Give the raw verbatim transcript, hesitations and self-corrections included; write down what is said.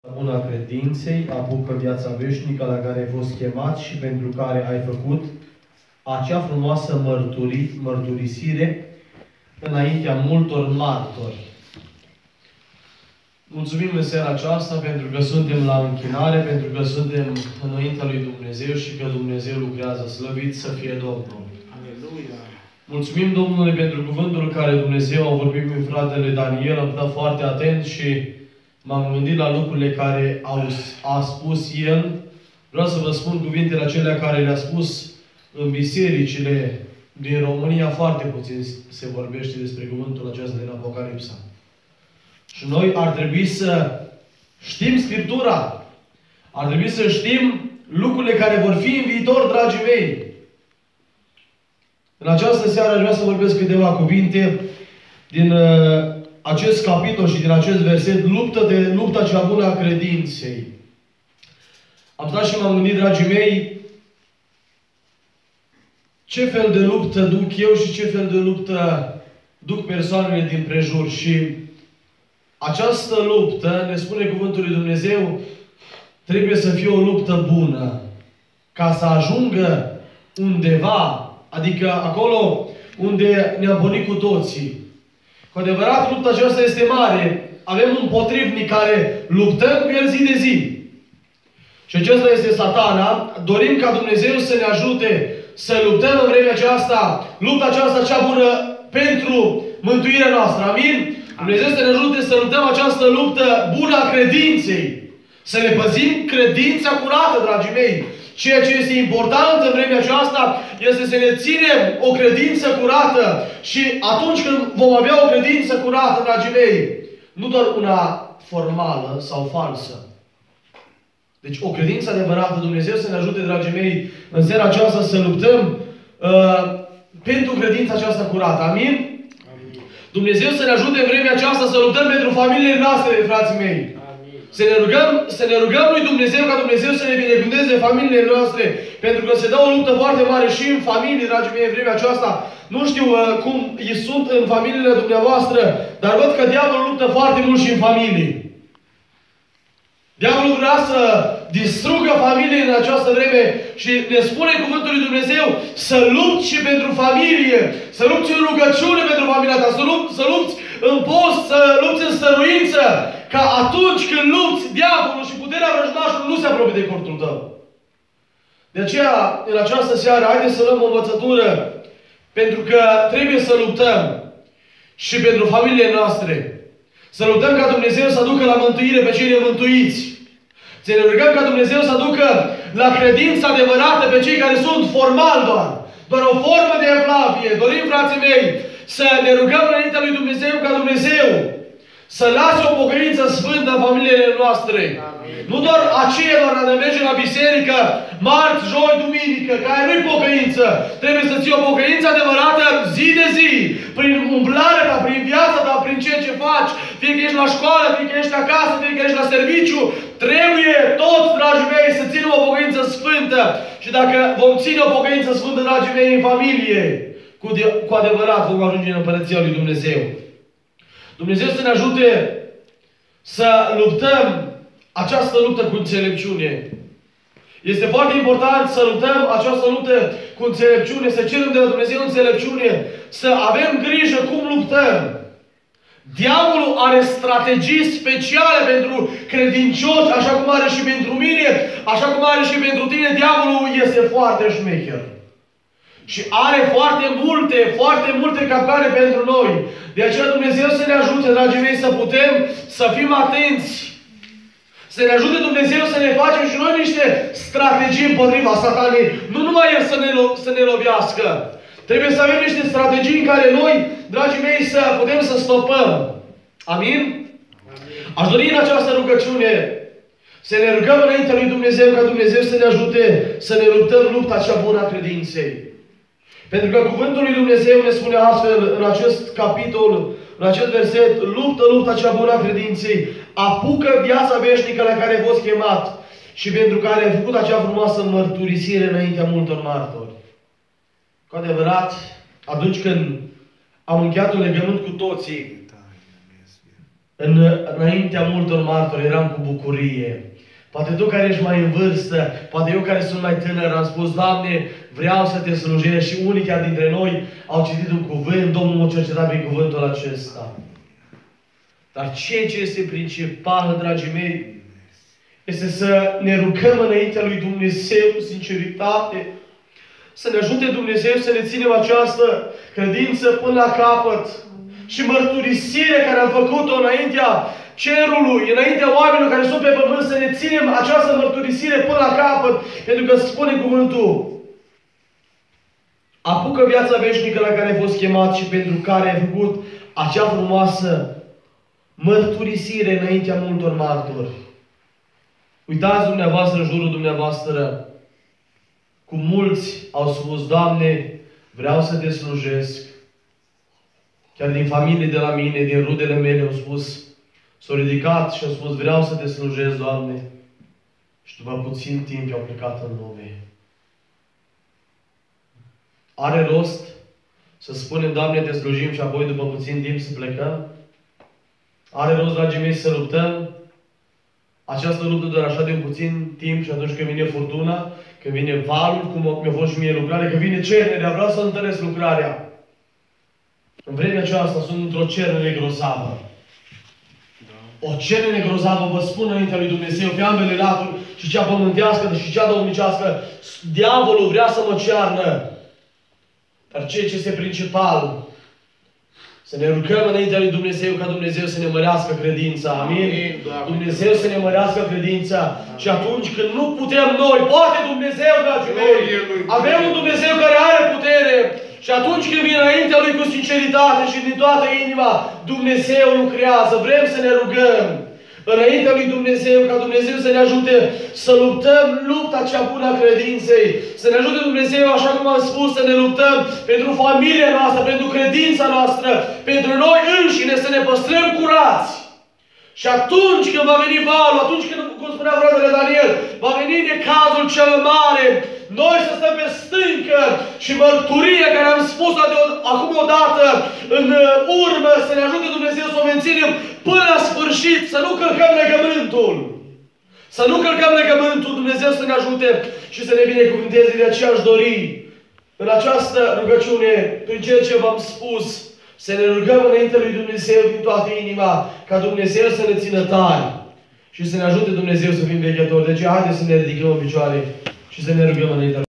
Buna credinței, apucă viața veșnică la care ai fost chemat și pentru care ai făcut acea frumoasă mărturi, mărturisire înaintea multor martori. Mulțumim în seara aceasta pentru că suntem la închinare, pentru că suntem înaintea lui Dumnezeu și că Dumnezeu lucrează. Slăvit să fie Domnul! Aleluia! Mulțumim Domnului pentru cuvântul care Dumnezeu a vorbit prin fratele Daniel. Am stat foarte atent și m-am gândit la lucrurile care au, a spus el. Vreau să vă spun cuvintele acelea care le-a spus în bisericile din România. Foarte puțin se vorbește despre cuvântul acesta din Apocalipsa. Și noi ar trebui să știm Scriptura. Ar trebui să știm lucrurile care vor fi în viitor, dragii mei. În această seară aș vrea să vorbesc câteva cuvinte din uh, acest capitol și din acest verset, luptă de lupta cea bună a credinței. Am stat și m-am gândit, dragii mei, ce fel de luptă duc eu și ce fel de luptă duc persoanele din prejur. Și această luptă, ne spune cuvântul lui Dumnezeu, trebuie să fie o luptă bună. Ca să ajungă undeva, adică acolo unde ne-am pornit cu toții. Cu adevărat, lupta aceasta este mare. Avem un potrivnic care luptăm cu el zi de zi. Și acesta este Satana. Dorim ca Dumnezeu să ne ajute să luptăm în vremea aceasta, lupta aceasta cea bună pentru mântuirea noastră. Amin? Dumnezeu să ne ajute să luptăm această luptă bună a credinței. Să ne păzim credința curată, dragii mei. Ceea ce este important în vremea aceasta este să ne ținem o credință curată. Și atunci când vom avea o credință curată, dragii mei, nu doar una formală sau falsă. Deci o credință adevărată. Dumnezeu să ne ajute, dragii mei, în seara aceasta să luptăm uh, pentru credința aceasta curată. Amin? Amin? Dumnezeu să ne ajute în vremea aceasta să luptăm pentru familiile noastre, frații mei. Să ne, rugăm, să ne rugăm lui Dumnezeu ca Dumnezeu să ne binecuvânteze familiile noastre. Pentru că se dă o luptă foarte mare și în familie, dragii mei, în vremea aceasta. Nu știu uh, cum sunt în familiile dumneavoastră, dar văd că diavolul luptă foarte mult și în familie. Diavolul vrea să distrugă familiile în această vreme și ne spune cuvântul lui Dumnezeu să lupți și pentru familie, să lupți în rugăciune pentru familia ta, să lupți, să lupți în post, să lupți în stăruință, ca atunci când lupți, diavolul și puterea vrăjmașului nu se apropie de cortul tău. De aceea, în această seară, haideți să luăm o învățătură, pentru că trebuie să luptăm și pentru familiile noastre. Să luptăm ca Dumnezeu să aducă la mântuire pe cei nemântuiți. Să ne rugăm ca Dumnezeu să aducă la credință adevărată pe cei care sunt formal doar. Doar o formă de evlavie. Dorim, frații mei, să ne rugăm înaintea lui Dumnezeu ca Dumnezeu să lase o pocăință sfântă în familiile noastre. Amin. Nu doar aceea care merge la biserică, marți, joi, duminică, care nu-i pocăință. Trebuie să ții o pocăință adevărată zi de zi. Prin umblarea ta, prin viața ta, prin ceea ce faci. Fie că ești la școală, fie că ești acasă, fie că ești la serviciu. Trebuie toți, dragii mei, să ținem o pocăință sfântă. Și dacă vom ține o pocăință sfântă, dragii mei, în familie, cu, de, cu adevărat vom ajunge în Împărăția lui Dumnezeu. Dumnezeu să ne ajute să luptăm această luptă cu înțelepciune. Este foarte important să luptăm această luptă cu înțelepciune, să cerem de la Dumnezeu înțelepciune, să avem grijă cum luptăm. Diavolul are strategii speciale pentru credincioși, așa cum are și pentru mine, așa cum are și pentru tine. Diavolul este foarte șmecher. Și are foarte multe, foarte multe capcane pentru noi. De aceea Dumnezeu să ne ajute, dragii mei, să putem să fim atenți. Să ne ajute Dumnezeu să ne facem și noi niște strategii împotriva Satanei. Nu numai El să ne, să ne lovească. Trebuie să avem niște strategii în care noi, dragii mei, să putem să stopăm. Amin? Amin. Aș dori în această rugăciune să ne rugăm înaintea lui Dumnezeu ca Dumnezeu să ne ajute să ne luptăm lupta cea bună a credinței. Pentru că cuvântul lui Dumnezeu ne spune astfel în acest capitol, în acest verset, luptă lupta cea bună a credinței, apucă viața veșnică la care ai fost chemat și pentru care ai făcut acea frumoasă mărturisire înaintea multor martori. Cu adevărat, atunci când am încheiat un legământ cu toții, în, înaintea multor martori eram cu bucurie. Poate tu care ești mai în vârstă, poate eu care sunt mai tânăr, am spus, Doamne, vreau să te slujesc, și unii chiar dintre noi au citit un cuvânt, Domnul m-a cercetat prin cuvântul acesta. Dar ceea ce este principal, dragii mei, este să ne rugăm înaintea lui Dumnezeu cu sinceritate, să ne ajute Dumnezeu să ne ținem această credință până la capăt și mărturisire care am făcut-o înaintea cerului, înaintea oamenilor care sunt pe pământ, să ne ținem această mărturisire până la capăt, pentru că spune cuvântul: apucă viața veșnică la care ai fost chemat și pentru care ai făcut acea frumoasă mărturisire înaintea multor martori. Uitați dumneavoastră în jurul dumneavoastră, cum mulți au spus, Doamne, vreau să te slujesc. Chiar din familie de la mine, din rudele mele au spus, s-au ridicat și au spus, vreau să te slujesc, Doamne. Și după puțin timp au plecat în lume. Are rost să spunem, Doamne, te slujim și apoi după puțin timp să plecăm? Are rost, dragii mei, să luptăm această luptă doar așa de un puțin timp și atunci când vine furtuna, când vine valul, cum mi-a fost și mie lucrare, când vine cernerea, vreau să întăresc lucrarea. În vremea aceasta sunt într-o cernere grozavă. O cernere grozavă, vă spun înaintea lui Dumnezeu, pe ambele laturi, și cea pământească, și cea domnicească, diavolul vrea să mă cearnă. Dar ceea ce este principal, să ne rugăm înaintea lui Dumnezeu ca Dumnezeu să ne mărească credința. Amin? Amin. Dumnezeu să ne mărească credința. Amin. Și atunci când nu putem noi, poate Dumnezeu, dragii mei, avem un Dumnezeu care are putere. Și atunci când vine înaintea Lui cu sinceritate și din toată inima, Dumnezeu lucrează. Vrem să ne rugăm înaintea lui Dumnezeu, ca Dumnezeu să ne ajute să luptăm lupta cea bună a credinței. Să ne ajute Dumnezeu, așa cum am spus, să ne luptăm pentru familia noastră, pentru credința noastră, pentru noi înșine, să ne păstrăm curați. Și atunci când va veni valul, atunci când, cum spunea fratele Daniel, va veni necazul cel mare, noi să stăm pe stâncă și mărturia care am spus-o acum odată în urmă, să ne ajute Dumnezeu să o menținem până la sfârșit, să nu călcăm legământul. Să nu călcăm legământul, Dumnezeu să ne ajute și să ne binecuvânteze. De aceea aș dori în această rugăciune, prin ceea ce v-am spus, să ne rugăm înainte lui Dumnezeu din toată inima, ca Dumnezeu să ne țină tari și să ne ajute Dumnezeu să fim veghetori. De aceea haideți să ne ridicăm în picioare și să ne rugăm înainte.